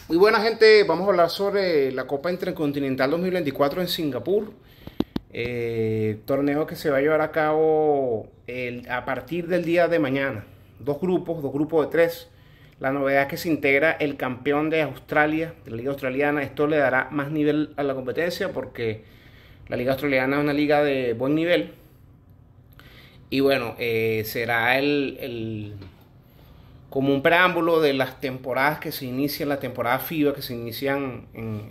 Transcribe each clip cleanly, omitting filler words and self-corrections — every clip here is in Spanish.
Muy buena gente, vamos a hablar sobre la Copa Intercontinental 2024 en Singapur. Torneo que se va a llevar a cabo a partir del día de mañana. Dos grupos de tres. La novedad es que se integra el campeón de Australia, de la Liga Australiana. Esto le dará más nivel a la competencia porque la Liga Australiana es una liga de buen nivel. Y bueno, será como un preámbulo de las temporadas que se inician, la temporada FIBA que se inician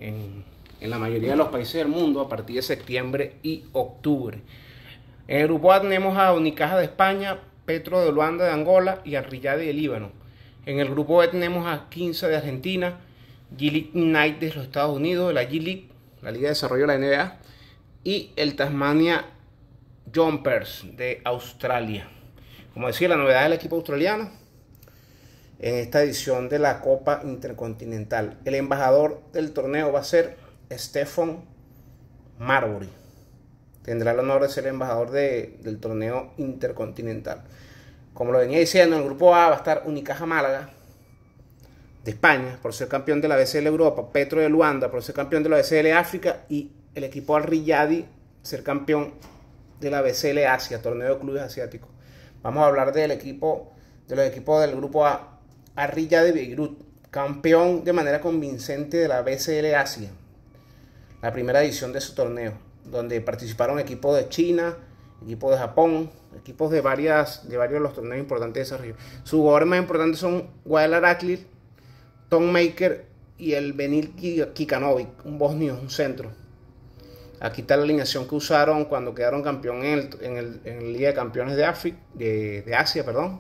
en la mayoría de los países del mundo a partir de septiembre y octubre. En el grupo A tenemos a Unicaja de España, Petro de Luanda de Angola y Al Riyadi de Líbano. En el grupo B tenemos a 15 de Argentina, G-League United de los Estados Unidos, la G-League, la Liga de Desarrollo de la NBA, y el Tasmania Jumpers de Australia. Como decía, la novedad del equipo australiano en esta edición de la Copa Intercontinental. El embajador del torneo va a ser Stephen Marbury. Tendrá el honor de ser el embajador del torneo Intercontinental. Como lo venía diciendo, en el grupo A va a estar Unicaja Málaga de España por ser campeón de la BCL Europa, Petro de Luanda por ser campeón de la BCL África y el equipo Al Riyadi ser campeón de la BCL Asia, torneo de clubes asiáticos. Vamos a hablar de los equipos del grupo A. Al Riyadi de Beirut, campeón de manera convincente de la BCL Asia, la primera edición de su torneo, donde participaron equipos de China, equipos de Japón, equipos de varios de los torneos importantes de esa región. Sus jugadores más importantes son Wael Arakli, Tom Maker y el Benil Kikanovic, un bosnio, un centro. Aquí está la alineación que usaron cuando quedaron campeón en la Liga de Campeones de Asia, perdón.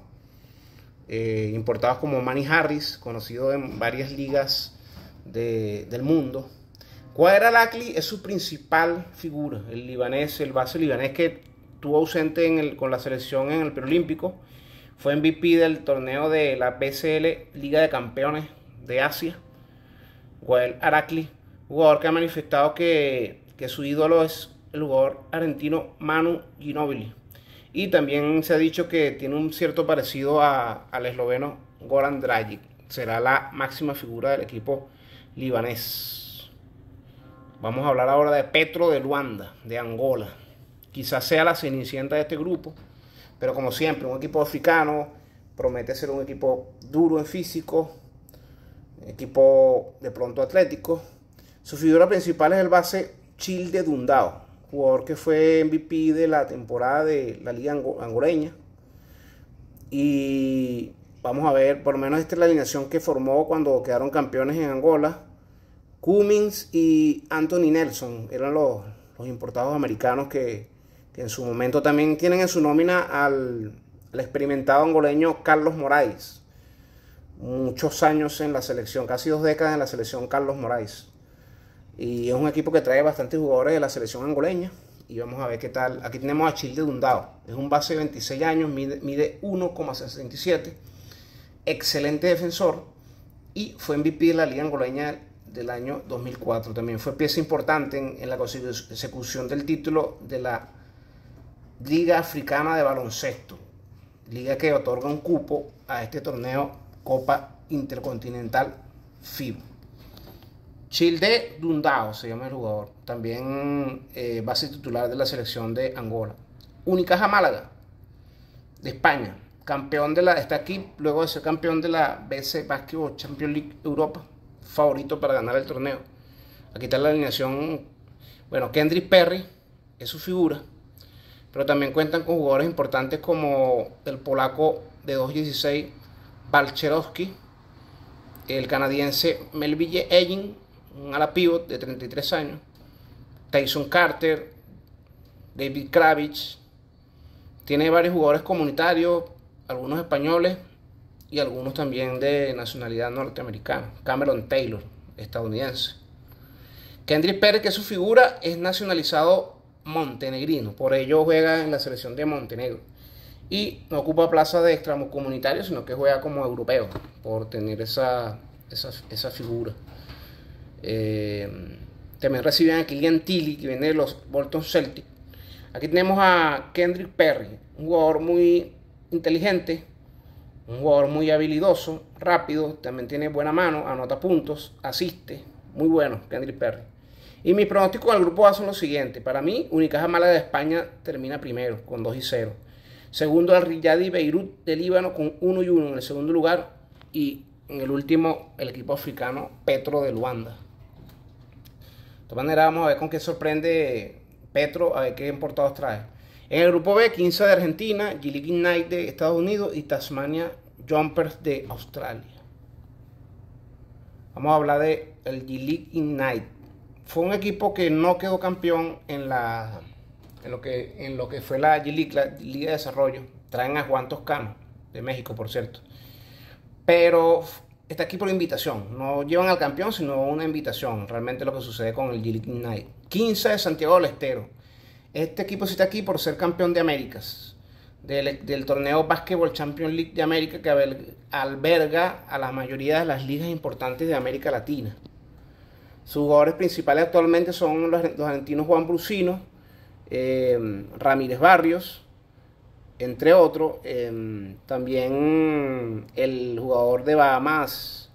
Importados como Manny Harris, conocido en varias ligas del mundo. Wael Arakli es su principal figura, el base libanés que estuvo ausente con la selección en el preolímpico. Fue MVP del torneo de la BCL Liga de Campeones de Asia. Wael Arakli, jugador que ha manifestado que su ídolo es el jugador argentino Manu Ginóbili. Y también se ha dicho que tiene un cierto parecido al esloveno Goran Dragic. Será la máxima figura del equipo libanés. Vamos a hablar ahora de Petro de Luanda, de Angola. Quizás sea la cenicienta de este grupo, pero como siempre, un equipo africano promete ser un equipo duro en físico, un equipo de pronto atlético. Su figura principal es el base Childe Dundao, jugador que fue MVP de la temporada de la liga angoleña. Y vamos a ver, por lo menos esta es la alineación que formó cuando quedaron campeones en Angola. Cummings y Anthony Nelson eran los importados americanos que en su momento también tienen en su nómina al experimentado angoleño Carlos Moraes. Muchos años en la selección, casi 2 décadas en la selección Carlos Moraes. Y es un equipo que trae bastantes jugadores de la selección angoleña. Y vamos a ver qué tal. Aquí tenemos a Childe Dundao. Es un base de 26 años, mide 1,67. Excelente defensor. Y fue MVP de la Liga Angoleña del año 2004. También fue pieza importante en la consecución del título de la Liga Africana de Baloncesto. Liga que otorga un cupo a este torneo Copa Intercontinental FIBA. Childe Dundao se llama el jugador. También base titular de la selección de Angola. Unicaja Málaga de España. Está aquí luego de ser campeón de la BC Basketball Champions League Europa. Favorito para ganar el torneo. Aquí está la alineación. Bueno, Kendrick Perry es su figura. Pero también cuentan con jugadores importantes como el polaco de 2'16 Balcerowski, el canadiense Melville Egin, un ala pivot de 33 años, Tyson Carter, David Kravitz. Tiene varios jugadores comunitarios, algunos españoles y algunos también de nacionalidad norteamericana. Cameron Taylor, estadounidense. Kendrick Perry, que es su figura, es nacionalizado montenegrino, por ello juega en la selección de Montenegro. Y no ocupa plaza de extracomunitario, sino que juega como europeo, por tener esa figura. También reciben a Killian Tilly, que viene de los Bolton Celtics. Aquí tenemos a Kendrick Perry, un jugador muy inteligente, Un jugador muy habilidoso, rápido, también tiene buena mano, anota puntos, asiste. Muy bueno, Kendrick Perry. Y mi pronóstico del grupo A son los siguientes. Para mí, Unicaja Málaga de España termina primero, con 2-0. Segundo, el Riyadi Beirut de Líbano con 1-1 en el segundo lugar. Y en el último, el equipo africano Petro de Luanda. De todas maneras, vamos a ver con qué sorprende Petro, a ver qué importados trae. En el grupo B, 15 de Argentina, G-League Ignite de Estados Unidos y Tasmania Jumpers de Australia. Vamos a hablar de el G-League Ignite. Fue un equipo que no quedó campeón en lo que fue la G-League, la Liga de Desarrollo. Traen a Juan Toscano, de México, por cierto. Pero está aquí por invitación. No llevan al campeón, sino una invitación. Realmente lo que sucede con el G-League Ignite. 15 de Santiago del Estero. Este equipo sí está aquí por ser campeón de Américas. Del torneo Basketball Champions League de América, que alberga a la mayoría de las ligas importantes de América Latina. Sus jugadores principales actualmente son los argentinos Juan Brusino, Ramírez Barrios, entre otros. También el jugador de Bahamas,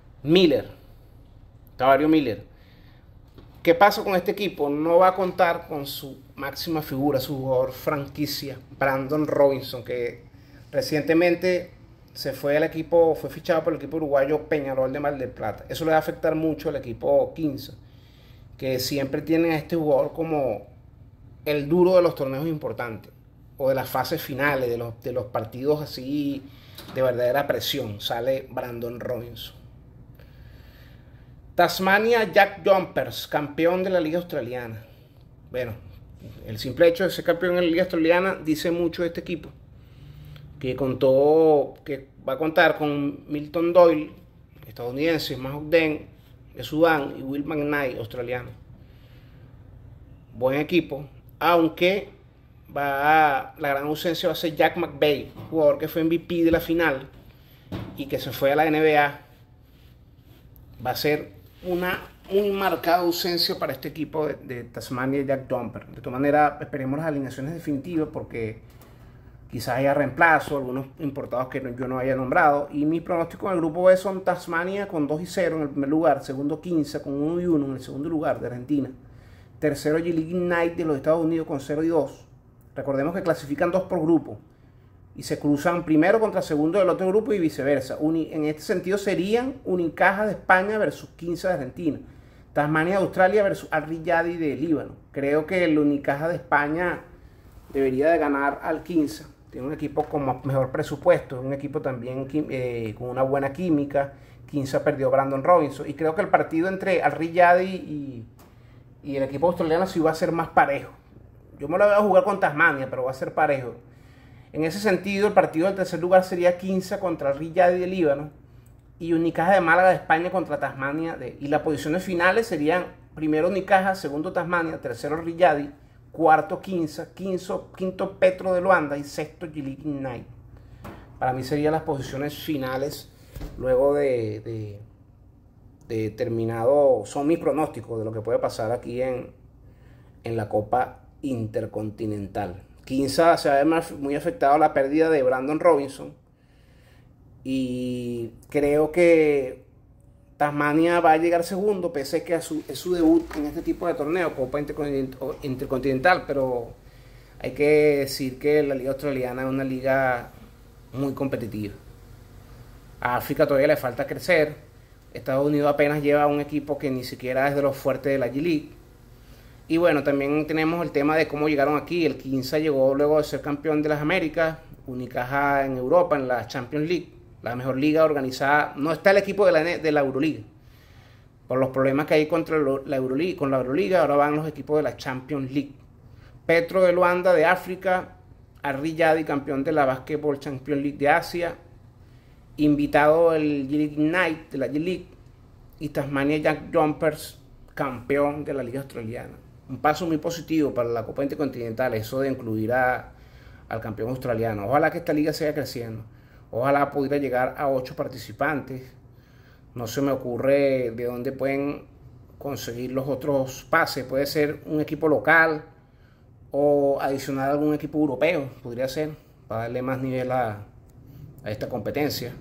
Tavario Miller. ¿Qué pasa con este equipo? No va a contar con su máxima figura, su jugador franquicia, Brandon Robinson, que recientemente se fue al equipo, fue fichado por el equipo uruguayo Peñarol de Mar del Plata. Eso le va a afectar mucho al equipo 15, que siempre tiene a este jugador como el duro de los torneos importantes o de las fases finales, de los partidos así de verdadera presión. Sale Brandon Robinson. Tasmania Jack Jumpers, campeón de la Liga Australiana. Bueno, el simple hecho de ser campeón en la Liga Australiana dice mucho de este equipo, que va a contar con Milton Doyle, estadounidense, Mahmoud Den, de Sudán, y Will McKnight, australiano. Buen equipo, aunque la gran ausencia va a ser Jack McVeigh, jugador que fue MVP de la final y que se fue a la NBA. Va a ser una muy marcada ausencia para este equipo de Tasmania Jack Jumper. De todas maneras, esperemos las alineaciones definitivas porque quizás haya reemplazo, algunos importados que yo no haya nombrado. Y mi pronóstico en el grupo B son Tasmania con 2-0 en el primer lugar, segundo 15 con 1-1 en el segundo lugar de Argentina, tercero G-League Ignite de los Estados Unidos con 0-2. Recordemos que clasifican 2 por grupo y se cruzan primero contra segundo del otro grupo y viceversa. En este sentido serían Unicaja de España versus 15 de Argentina, Tasmania de Australia versus Al Riyadi de Líbano. Creo que el Unicaja de España debería de ganar al 15. Tiene un equipo con mejor presupuesto, un equipo también con una buena química. 15 perdió Brandon Robinson y creo que el partido entre Al Riyadi y el equipo australiano sí va a ser más parejo. Yo me lo voy a jugar con Tasmania, pero va a ser parejo. En ese sentido, el partido del tercer lugar sería 15 contra el Riyadi de Líbano y Unicaja de Málaga de España contra Tasmania. Y las posiciones finales serían primero Unicaja, segundo Tasmania, tercero Riyadi, cuarto 15, quinto Petro de Luanda y sexto G-League Ignite. Para mí serían las posiciones finales luego de terminado. Son mis pronósticos de lo que puede pasar aquí en la Copa Intercontinental. 15 se va a ver muy afectado a la pérdida de Brandon Robinson y creo que Tasmania va a llegar segundo, pese a que es su debut en este tipo de torneo, Copa Intercontinental, pero hay que decir que la Liga Australiana es una liga muy competitiva. A África todavía le falta crecer. Estados Unidos apenas lleva un equipo que ni siquiera es de los fuertes de la G-League. Y bueno, también tenemos el tema de cómo llegaron aquí. El 15 llegó luego de ser campeón de las Américas, Unicaja en Europa, en la Champions League, la mejor liga organizada. No está el equipo de la Euroliga. Por los problemas que hay con la Euroliga, ahora van los equipos de la Champions League. Petro de Luanda de África, Al Riyadi, campeón de la Basketball Champions League de Asia, invitado el G-League Ignite de la G-League, y Tasmania Jack Jumpers, campeón de la Liga Australiana. Un paso muy positivo para la Copa Intercontinental, eso de incluir al campeón australiano. Ojalá que esta liga siga creciendo. Ojalá pudiera llegar a 8 participantes. No se me ocurre de dónde pueden conseguir los otros pases. Puede ser un equipo local o adicionar algún equipo europeo. Podría ser, para darle más nivel a a esta competencia.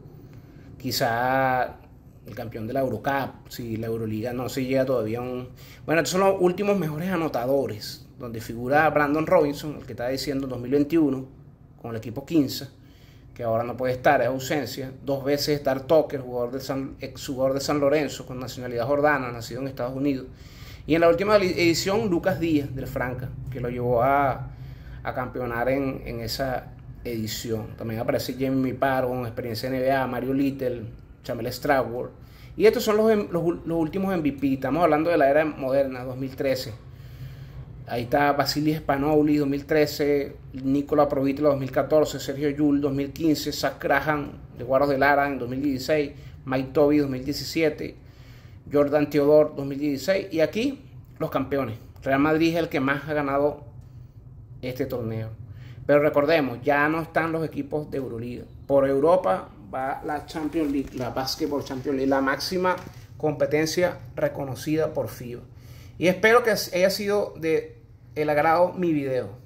Quizá el campeón de la Eurocup, si la Euroliga no se llega todavía a un... Bueno, estos son los últimos mejores anotadores, donde figura Brandon Robinson, el que está diciendo en 2021, con el equipo 15, que ahora no puede estar, es ausencia. 2 veces Dar Tucker, exjugador de San Lorenzo, con nacionalidad jordana, nacido en Estados Unidos. Y en la última edición, Lucas Díaz, del Franca, que lo llevó a campeonar en esa edición. También aparece Jamie Pargon, experiencia NBA, Mario Little, Chamel Strawworth. Y estos son los últimos MVP. Estamos hablando de la era moderna, 2013. Ahí está Vasilis Spanoulis, 2013, Nikola Provitlo, 2014, Sergio Llull, 2015, Zach Graham, de Guaros de Lara, en 2016, Mike Tobey, 2017, Jordan Theodore, 2016. Y aquí, los campeones. Real Madrid es el que más ha ganado este torneo. Pero recordemos, ya no están los equipos de Euroliga. Por Europa va la Champions League, la Basketball Champions League, la máxima competencia reconocida por FIBA. Y espero que haya sido de el agrado mi video.